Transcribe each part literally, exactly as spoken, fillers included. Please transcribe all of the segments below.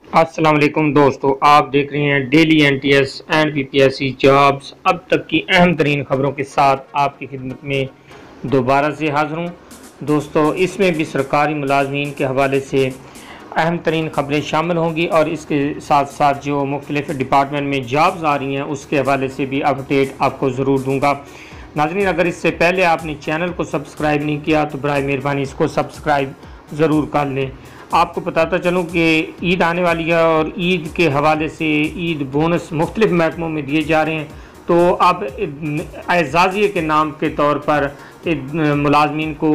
अस्सलाम वालेकुम दोस्तों, आप देख रहे हैं daily NTS and PPSC jobs. अब तक की अहम तरीन खबरों के साथ आपकी खिदमत में दोबारा से हाज़िर हूँ। दोस्तों, इसमें भी सरकारी मुलाजमीन के हवाले से अहम तरीन खबरें शामिल होंगी और इसके साथ साथ जो मुख्तलिफ डिपार्टमेंट में जॉब्स आ रही हैं उसके हवाले से भी अपडेट आपको ज़रूर दूँगा। नाज़रीन, अगर इससे पहले आपने चैनल को सब्सक्राइब नहीं किया तो बराए मेहरबानी इसको सब्सक्राइब ज़रूर कर लें। आपको बताता चलूँ कि ईद आने वाली है और ईद के हवाले से ईद बोनस मुख्तलिफ महकमों में दिए जा रहे हैं। तो अब एजाज़िये के नाम के तौर पर मुलाजमीन को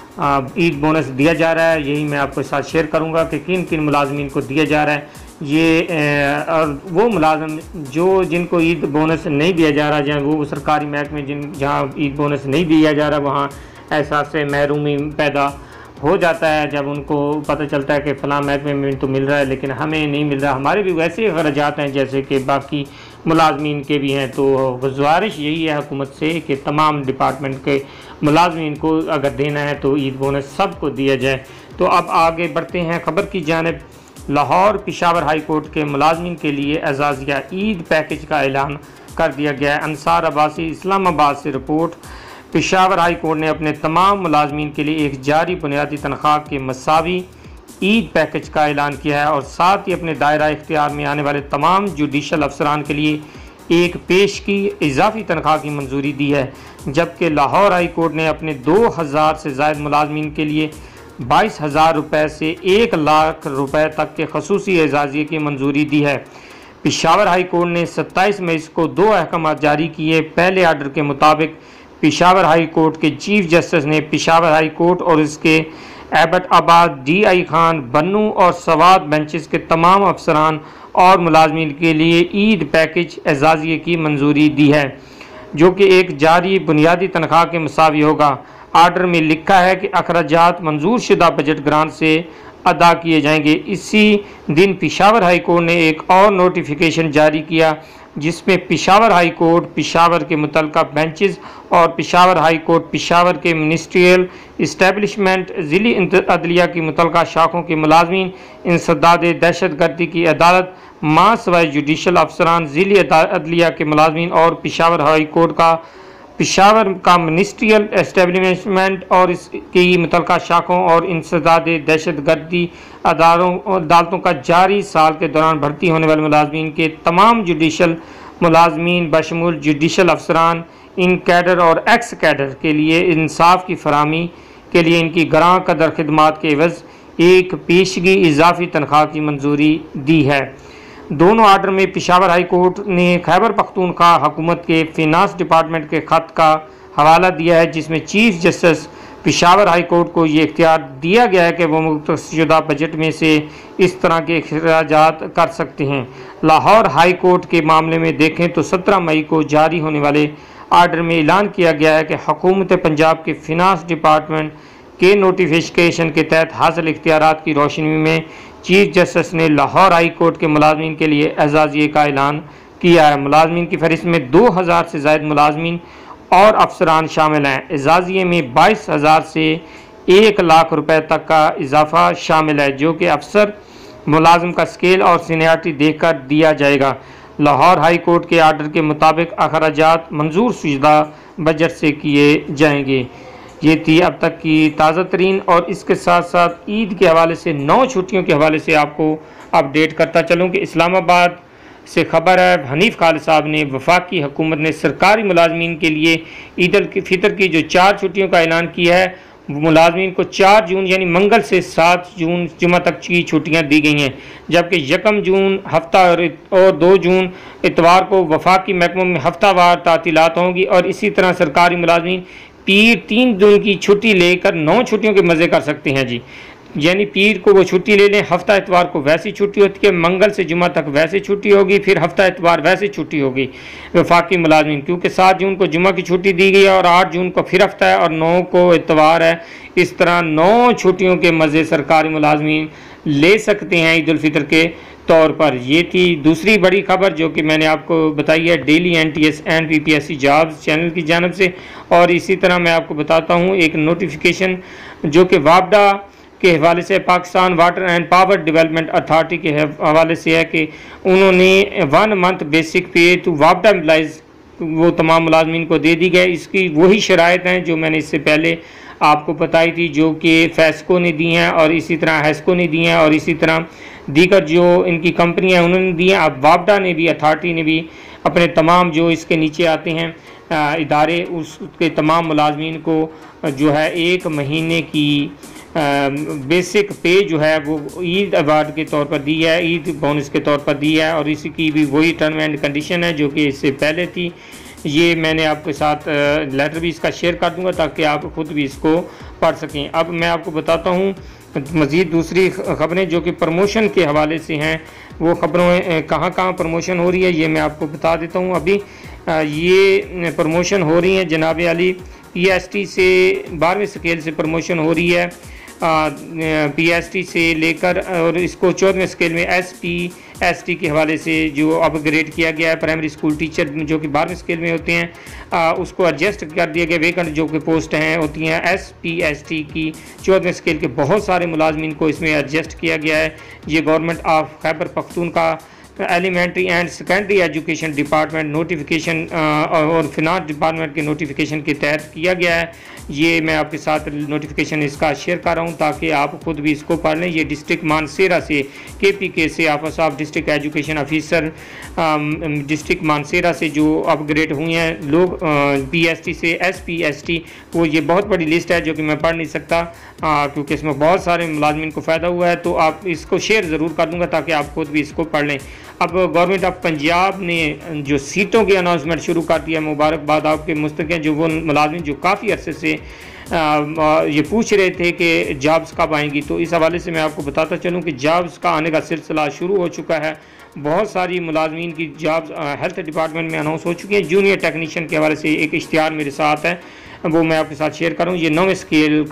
ईद बोनस दिया जा रहा है। यही मैं आपके साथ शेयर करूंगा कि किन किन मुलाजमीन को दिया जा रहा है। ये और वो मुलाजम जो जिनको ईद बोनस नहीं दिया जा रहा, जहाँ वो सरकारी महकमे जिन जहाँ ईद बोनस नहीं दिया जा रहा, वहाँ एहसास महरूमी पैदा हो जाता है जब उनको पता चलता है कि फ़लाँ महकमे में तो मिल रहा है लेकिन हमें नहीं मिल रहा। हमारे भी वैसे ही खर्चात हैं जैसे कि बाकी मुलाजमीन के भी हैं। तो गुज़ारिश यही है हुकूमत से कि तमाम डिपार्टमेंट के मुलाजमीन को अगर देना है तो ईद बोनस सबको दिया जाए। तो अब आगे बढ़ते हैं खबर की जानिब। लाहौर पेशावर हाई कोर्ट के मुलाजमीन के लिए एजाज़िया ईद पैकेज का ऐलान कर दिया गया है। अंसार अब्बासी इस्लामाबाद से रिपोर्ट। पेशावर हाई कोर्ट ने अपने तमाम मुलाजमीन के लिए एक जारी बुनियादी तनख्वाह के मसावी ईद पैकेज का ऐलान किया है और साथ ही अपने दायरा इख्तियार में आने वाले तमाम जुडिशल अफसरान के लिए एक पेश की इजाफी तनख्वाह की मंजूरी दी है। जबकि लाहौर हाई कोर्ट ने अपने दो हज़ार से ज़ायद मुलाजमीन के लिए बाईस हज़ार रुपये से एक लाख रुपये तक के खसूसी एजाज़िये की मंजूरी दी है। पेशावर हाई कोर्ट ने सत्ताईस मई को दो अहकाम जारी किए। पहले आर्डर के मुताबिक पेशावर हाई कोर्ट के चीफ जस्टिस ने पेशावर हाई कोर्ट और इसके एबटाबाद, डी आई खान, बन्नू और सवात बेंचेस के तमाम अफसरान और मुलाजमीन के लिए ईद पैकेज एजाज़िये की मंजूरी दी है, जो कि एक जारी बुनियादी तनख्वाह के मुसावी होगा। आर्डर में लिखा है कि अखराजात मंजूर शुदा बजट ग्रांट से अदा किए जाएंगे। इसी दिन पेशावर हाई कोर्ट ने एक और नोटिफिकेशन जारी किया जिसमें पेशावर हाई कोर्ट पेशावर के मुतल्लिका बेंचेस और पेशावर हाई कोर्ट पेशावर के मिनिस्ट्रियल इस्टेब्लिशमेंट ज़िली अदलिया की मुतल्लिका शाखों के मुलाजमीन, इंसदाद दहशत गर्दी की अदालत, मां सवाए जुडिशल अफसरान, ज़िली अदलिया के मुलाजमीन और पेशावर हाई कोर्ट का पेशावर का मिनिस्ट्रियल एस्टेब्लिशमेंट और इसकी मुतल्लिका शाखों और इंसदाद दहशत गर्दी अदारों अदालतों का जारी साल के दौरान भर्ती होने वाले मुलाजमीन के तमाम जुडिशल मुलाजमीन बशमूल जुडिशल अफसरान, इन कैडर और एक्स कैडर के लिए इंसाफ की फराहमी के लिए इनकी गरां कदर खिदमात के एवज़ एक पेशगी इजाफी तनख्वाह की मंजूरी दी है। दोनों आर्डर में पेशावर हाई कोर्ट ने खैबर पख्तूनख्वा हुकूमत के फिनांस डिपार्टमेंट के ख़त का हवाला दिया है जिसमें chief justice Peshawar high court को ये इख्तियार दिया गया है कि वो मुख्तसरशुदा बजट में से इस तरह के अखराजात कर सकते हैं। लाहौर हाई कोर्ट के मामले में देखें तो सत्रह मई को जारी होने वाले आर्डर में ऐलान किया गया है कि हुकूमत पंजाब के फिनांस डिपार्टमेंट के नोटिफिकेशन के तहत हासिल इख्तियारात की रोशनी में चीफ जस्टिस ने लाहौर हाई कोर्ट के मुलाजमीन के लिए एजाज़िये का ऐलान किया है। मुलाजमीन की फहरिस्त में दो हज़ार से ज़ायद मुलाजमीन और अफसरान शामिल हैं। एजाज़िये में बाईस हज़ार से एक लाख रुपए तक का इजाफा शामिल है, जो कि अफसर मुलाजिम का स्केल और सीनियरिटी देखकर दिया जाएगा। लाहौर हाई कोर्ट के आर्डर के मुताबिक अखराजात मंजूर शुदा बजट से किए जाएंगे। ये थी अब तक की ताज़ा तरीन और इसके साथ साथ ईद के हवाले से नौ छुट्टियों के हवाले से आपको अपडेट करता चलूँ कि इस्लामाबाद से खबर है, हनीफ खालिद साहब ने वफाकी हुकूमत ने सरकारी मुलाजमीन के लिए ईद उल फितर की जो चार छुट्टियों का ऐलान किया है, मुलाजमीन को चार जून यानी मंगल से सात जून जुमा तक की छुट्टियां दी गई हैं। जबकि यकम जून हफ्ता और दो जून इतवार को वफाकी महकमों में हफ्तावार तातीलात होंगी और इसी तरह सरकारी मुलाजमीन पीर तीन दिन की छुट्टी लेकर नौ छुट्टियों के मज़े कर सकते हैं जी। यानी पीर को वो छुट्टी ले लें, हफ्ता इतवार को वैसी छुट्टी होती है, मंगल से जुमा तक वैसी छुट्टी होगी, फिर हफ्ता इतवार वैसी छुट्टी होगी वफाकी मुलाजमीन, क्योंकि सात जून को जुमा की छुट्टी दी गई है और आठ जून को फिर हफ्ता है और नौ को इतवार है। इस तरह नौ छुट्टियों के मज़े सरकारी मुलाजमीन ले सकते हैं ईद उल फितर के तौर पर। ये थी दूसरी बड़ी खबर जो कि मैंने आपको बताई है daily N T S and P P S C jobs channel की जानब से। और इसी तरह मैं आपको बताता हूँ एक नोटिफिकेशन जो कि वापडा के हवाले से, Pakistan water and power development authority के हवाले से है कि उन्होंने one month basic pay to वापडा एम्प्लॉइज़ वो तमाम मुलाजमीन को दे दी गए। इसकी वही शराइत हैं जो मैंने इससे पहले आपको बताई थी, जो कि फेस्को ने दी हैं और इसी तरह हेस्को ने दी हैं और इसी तरह दीगर जो इनकी कंपनियां उन्होंने दी हैं। अब वापडा ने भी, अथॉरिटी ने भी अपने तमाम जो इसके नीचे आते हैं इदारे, उसके तमाम मुलाजमीन को जो है एक महीने की बेसिक पे जो है वो ईद अवार्ड के तौर पर दी है, ईद बोनस के तौर पर दी है और इसी की भी वही टर्म एंड कंडीशन है जो कि इससे पहले थी। ये मैंने आपके साथ लेटर भी इसका शेयर कर दूंगा ताकि आप ख़ुद भी इसको पढ़ सकें। अब मैं आपको बताता हूँ मज़ीद दूसरी ख़बरें जो कि प्रमोशन के हवाले से हैं। वो ख़बरों कहाँ कहाँ प्रमोशन हो रही है ये मैं आपको बता देता हूँ। अभी ये प्रमोशन हो रही है जनाब अली, पी एस टी से बारहवें स्केल से प्रमोशन हो रही है, पी एस टी से लेकर और इसको चौदहवें स्केल में एस पी एस टी के हवाले से जो अपग्रेड किया गया है। प्राइमरी स्कूल टीचर जो कि बारहवें स्केल में होते हैं आ, उसको एडजस्ट कर दिया गया। वेकेंट जो कि पोस्ट हैं होती हैं एस पी एस टी की चौदहवें स्केल के बहुत सारे मुलाजमीन को इसमें एडजस्ट किया गया है। ये government of Khyber Pakhtunkhwa elementary and secondary education department notification और फिनांस डिपार्टमेंट के नोटिफिकेशन के तहत किया गया है। ये मैं आपके साथ नोटिफिकेशन इसका शेयर कर रहा हूँ ताकि आप खुद भी इसको पढ़ लें। ये डिस्ट्रिक्ट मानसेरा से के पी के से office of district education officer district Mansehra से जो अपग्रेड हुए हैं लोग पी एस टी से एस पी एस टी, वो ये बहुत बड़ी लिस्ट है जो कि मैं पढ़ नहीं सकता क्योंकि इसमें बहुत सारे मुलाजमीन को फ़ायदा हुआ है। तो आप इसको शेयर ज़रूर कर दूँगा ताकि आप खुद भी इसको पढ़ लें। अब गवर्नमेंट ऑफ पंजाब ने जो सीटों की अनाउंसमेंट शुरू कर दिया, मुबारकबाद आपके मुस्तक़िल जो वो मुलाजिम जो काफ़ी अरसे से आ, ये पूछ रहे थे कि जॉब्स कब आएंगी, तो इस हवाले से मैं आपको बताता चलूँ कि जॉब्स का आने का सिलसिला शुरू हो चुका है। बहुत सारी मुलाजमीन की जॉब्स हेल्थ डिपार्टमेंट में अनाउंस हो चुकी हैं। जूनियर टेक्नीशियन के हवाले से एक इश्तिहार मेरे साथ है, वो मैं आपके साथ शेयर करूँ। ये नौवें स्केल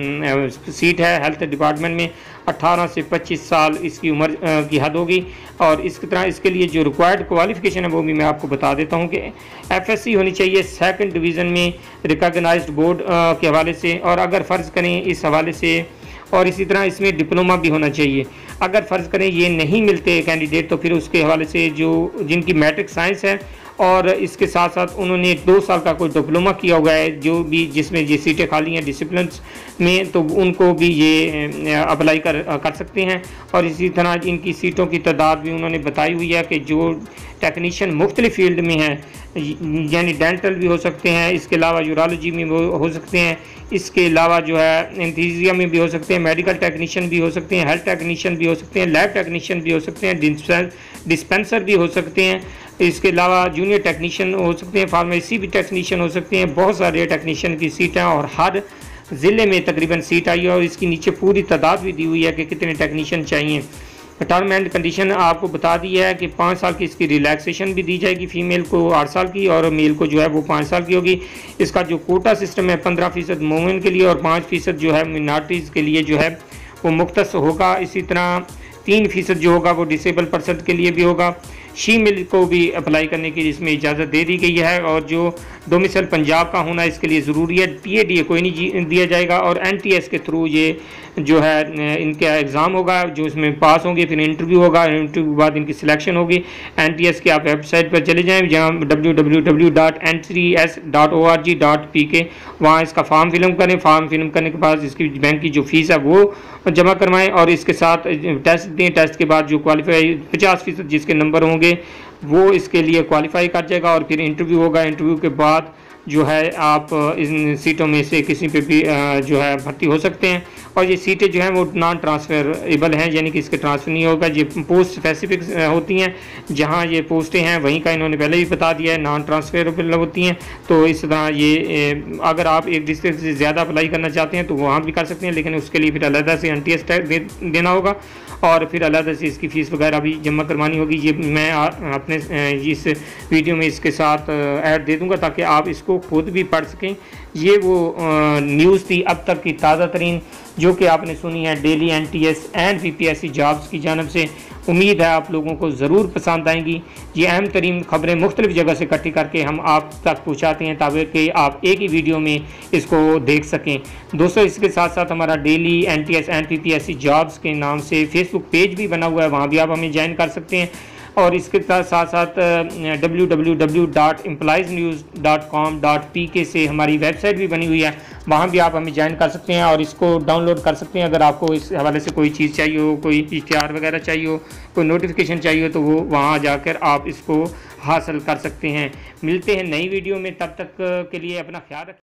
का सीट है हेल्थ डिपार्टमेंट में, अठारह से पच्चीस साल इसकी उम्र की हद होगी और इस तरह इसके लिए जो रिक्वायर्ड क्वालिफ़िकेशन है वो भी मैं आपको बता देता हूँ कि एफ एस सी होनी चाहिए सेकंड डिवीज़न में रिकॉग्नाइज्ड बोर्ड के हवाले से, और अगर फ़र्ज़ करें इस हवाले से, और इसी तरह इसमें डिप्लोमा भी होना चाहिए। अगर फ़र्ज़ करें ये नहीं मिलते कैंडिडेट तो फिर उसके हवाले से जो जिनकी मैट्रिक साइंस है और इसके साथ साथ उन्होंने दो साल का कोई डिप्लोमा किया हुआ है जो भी जिसमें ये सीटें खाली हैं डिसिप्लिन में, तो उनको भी ये अप्लाई कर कर सकते हैं। और इसी तरह इनकी सीटों की तादाद भी उन्होंने बताई हुई है कि जो टेक्नीशियन मुख्तलिफ फील्ड में हैं, यानी डेंटल भी हो सकते हैं, इसके अलावा यूरोलॉजी में वो हो सकते हैं, इसके अलावा जो है एंथीसिया में भी हो सकते हैं, मेडिकल टेक्नीशियन भी हो सकते हैं, हेल्थ टेक्नीशियन भी हो सकते हैं, लैब टेक्नीशियन भी हो सकते हैं, डिस्पेंसर भी हो सकते हैं, इसके अलावा जूनियर टेक्नीशियन हो सकते हैं, फार्मेसी भी टेक्नीशियन हो सकते हैं। बहुत सारे टेक्नीशियन की सीटें और हर ज़िले में तकरीबन सीट आई है और इसकी नीचे पूरी तादाद भी दी हुई है कि कितने टेक्नीशियन चाहिए। टर्म एंड कंडीशन आपको बता दी है कि पाँच साल की इसकी रिलैक्सेशन भी दी जाएगी, फीमेल को आठ साल की और मेल को जो है वो पाँच साल की होगी। इसका जो कोटा सिस्टम है पंद्रह फ़ीसद मोमिन के लिए और पाँच फ़ीसद जो है मिनॉरिटीज़ के लिए जो है वो मुख्तस होगा। इसी तरह तीन फ़ीसद जो होगा वो डिसेबल पर्सन के लिए भी होगा। शीमेल को भी अप्लाई करने की इसमें इजाज़त दे दी गई है और जो डोमिसाइल पंजाब का होना इसके लिए ज़रूरी है। टी ए डी ए कोई नहीं दिया जाएगा और एन टी एस के थ्रू ये जो है इनका एग्ज़ाम होगा, जो इसमें पास होंगे फिर इंटरव्यू होगा, इंटरव्यू के बाद इनकी सिलेक्शन होगी। एन टी एस की आप वेबसाइट पर चले जाएँ जहाँ W W W dot N T S dot O R G dot P K, वहाँ इसका फॉर्म फिलअप करें। फॉर्म फिलअप करने के बाद इसकी बैंक की जो फ़ीस है वो जमा करवाएँ और इसके साथ टेस्ट दें। टेस्ट के बाद जो क्वालिफाई पचास फ़ीसद जिसके नंबर होंगे वो इसके लिए क्वालिफाई कर जाएगा और फिर इंटरव्यू होगा। इंटरव्यू के बाद जो है आप इन सीटों में से किसी पे भी जो है भर्ती हो सकते हैं और ये सीटें जो हैं वो नॉन ट्रांसफरेबल हैं, यानी कि इसके ट्रांसफ़र नहीं होगा। ये पोस्ट स्पेसिफिक होती हैं, जहाँ ये पोस्टें हैं वहीं का इन्होंने पहले भी बता दिया है, नॉन ट्रांसफरेबल होती हैं। तो इस तरह ये अगर आप एक डिस्ट्रिक्ट से ज़्यादा अप्लाई करना चाहते हैं तो वहाँ भी कर सकते हैं, लेकिन उसके लिए फिर अलग से एन टी एस टैक्स दे, देना होगा और फिर अलग से इसकी फ़ीस वगैरह भी जमा करवानी होगी। ये मैं अपने इस वीडियो में इसके साथ ऐड दे दूँगा ताकि आप इसको खुद भी पढ़ सकें। ये वो न्यूज़ थी अब तक की ताज़ा तरीन जो कि आपने सुनी है daily N T S and P P S C jobs की जानब से। उम्मीद है आप लोगों को ज़रूर पसंद आएंगी। ये अहम तरीन खबरें मुख्तलिफ़ जगह से इकट्ठी करके हम आप तक पहुँचाते हैं ताकि आप एक ही वीडियो में इसको देख सकें। दोस्तों इसके साथ साथ हमारा daily N T S and P P S C jobs के नाम से फेसबुक पेज भी बना हुआ है, वहाँ भी आप हमें ज्वाइन कर सकते हैं। और इसके साथ साथ W W W dot employees news dot com dot P K से हमारी वेबसाइट भी बनी हुई है, वहाँ भी आप हमें ज्वाइन कर सकते हैं और इसको डाउनलोड कर सकते हैं। अगर आपको इस हवाले से कोई चीज़ चाहिए हो, कोई इश्तिहार वगैरह चाहिए हो, कोई नोटिफिकेशन चाहिए हो, तो वो वहाँ जाकर आप इसको हासिल कर सकते हैं। मिलते हैं नई वीडियो में, तब तक के लिए अपना ख्याल रखें।